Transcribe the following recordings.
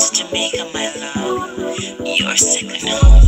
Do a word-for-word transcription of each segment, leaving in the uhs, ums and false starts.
is Jamaica, my love. You're sick enough.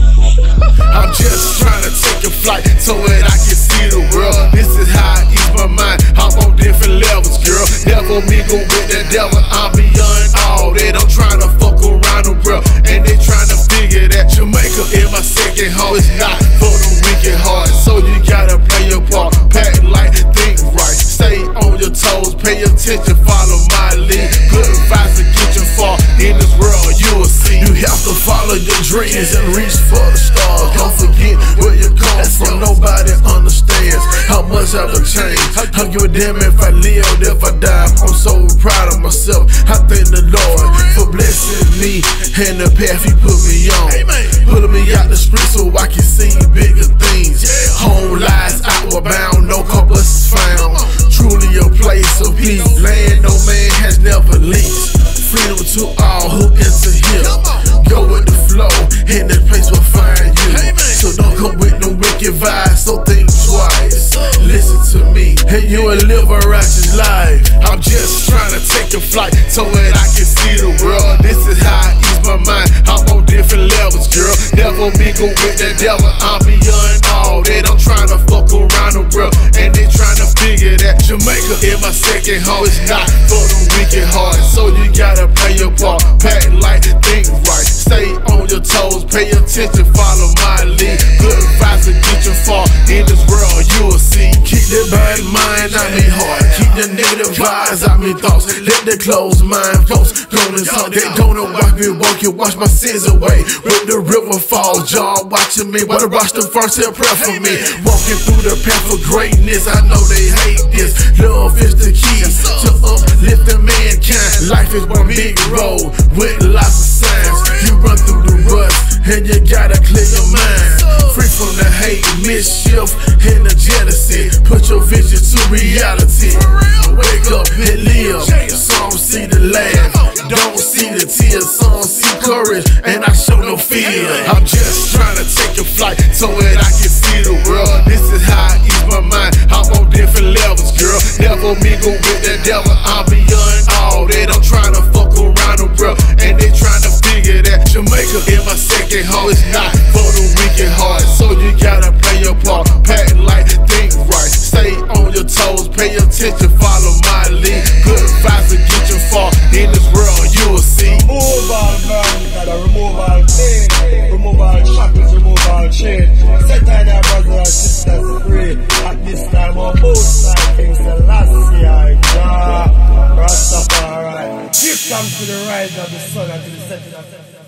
I'm just trying to take a flight so that I can see the world. This is how I ease my mind. I'm on different levels, girl. Never mingle with the devil. I'm beyond all that. I'm trying to fuck around the world, and they trying to figure that Jamaica is my second home. It's not for the wicked heart, so you gotta play your part. Pack light, think right, stay on your toes, pay attention, follow my lead. Good advice to get you far in this world. You will see. You have to follow your dreams and reach for the stars. Don't forget where you come from. Nobody understands how much I've changed. I give a damn if I live, if I die. I'm so proud of myself. I thank the Lord for blessing me and the path He put me on, pulling me out the street so I can see bigger things. Home lies outward bound, no compass found. Truly a place of peace, land no man has never leased. Freedom to all who enter here. Go with the flow, and that place will find you. So don't come with no wicked vibes, so think twice. Listen to me, and you will live a righteous life. I'm just trying to take a flight so that I can see the world. This is how I ease my mind. I'm on different levels, girl. Never mingle with the devil. I'm beyond all that. I'm trying to fuck around the world, and they trying to figure that Jamaica is my second home. It's not for the wicked heart, so you gotta play your part. Pack light, think right, stay on your toes, pay attention, follow my lead. Good advice to get you far in this world. You will see. Keep that bad mind out me heart, keep the negative vibes out me thoughts. Let the closed mind folks gonna talk. They gonna watch me walk and wash my sins away. With the river falls, y'all watching me. Wanna watch the first and pray for me. Walking through the path of greatness. I know they hate this. Love is the key to uplifting mankind. Life is one big road with lots of signs. You run through the rust and you gotta clear your mind. Free from the hate, mischief, and the jealousy. Put your vision to reality. Wake up and live. Some see the laugh, don't see the tears. Some see courage, and I show no fear. I'm just trying to take a flight so that I can see the world. This is how I ease my mind. I'm on different levels, girl. Never mingle with the devil. I'm beyond all that. I'm trying to fuck around the world, and they trying to figure that Jamaica is my second home. It's not for the wicked heart, so you gotta play your part. Pack light, think right, stay on your toes, pay attention, follow my lead. Good advice to get you far in this world. You will see. Remove all burden, gotta remove all pain, remove all shackles, remove all chain. Set time our brothers and sisters free. At this time on both sides, King Selassie, Jah Rastafari. Give thanks to the rise of the sun and to the setting of the sun.